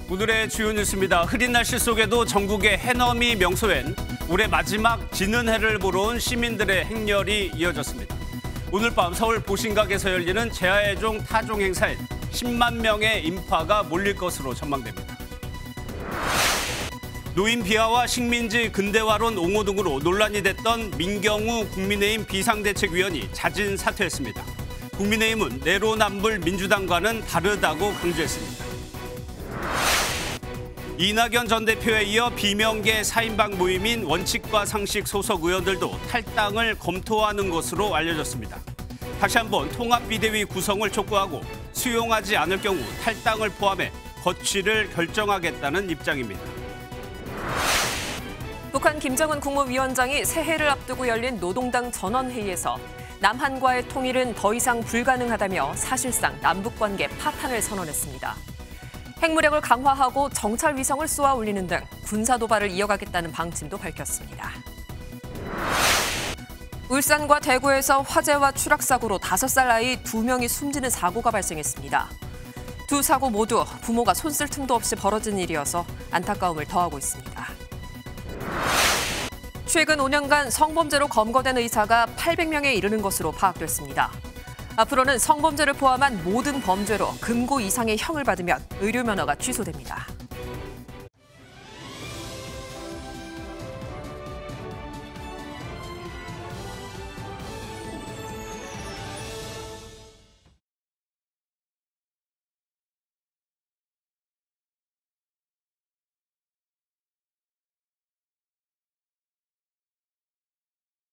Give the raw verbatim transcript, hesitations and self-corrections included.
오늘의 주요 뉴스입니다. 흐린 날씨 속에도 전국의 해넘이 명소엔 올해 마지막 지는 해를 보러 온 시민들의 행렬이 이어졌습니다. 오늘 밤 서울 보신각에서 열리는 제아의종 타종 행사엔 십만 명의 인파가 몰릴 것으로 전망됩니다. 노인 비하와 식민지 근대화론 옹호 등으로 논란이 됐던 민경우 국민의힘 비상대책위원이 자진 사퇴했습니다. 국민의힘은 내로남불 민주당과는 다르다고 강조했습니다. 이낙연 전 대표에 이어 비명계 사 인방 모임인 원칙과 상식 소속 의원들도 탈당을 검토하는 것으로 알려졌습니다. 다시 한번 통합비대위 구성을 촉구하고 수용하지 않을 경우 탈당을 포함해 거취를 결정하겠다는 입장입니다. 북한 김정은 국무위원장이 새해를 앞두고 열린 노동당 전원회의에서 남한과의 통일은 더 이상 불가능하다며 사실상 남북관계 파탄을 선언했습니다. 핵무력을 강화하고 정찰 위성을 쏘아 올리는 등 군사 도발을 이어가겠다는 방침도 밝혔습니다. 울산과 대구에서 화재와 추락사고로 다섯 살 아이 두 명이 숨지는 사고가 발생했습니다. 두 사고 모두 부모가 손쓸 틈도 없이 벌어진 일이어서 안타까움을 더하고 있습니다. 최근 오 년간 성범죄로 검거된 의사가 팔백 명에 이르는 것으로 파악됐습니다. 앞으로는 성범죄를 포함한 모든 범죄로 금고 이상의 형을 받으면 의료 면허가 취소됩니다.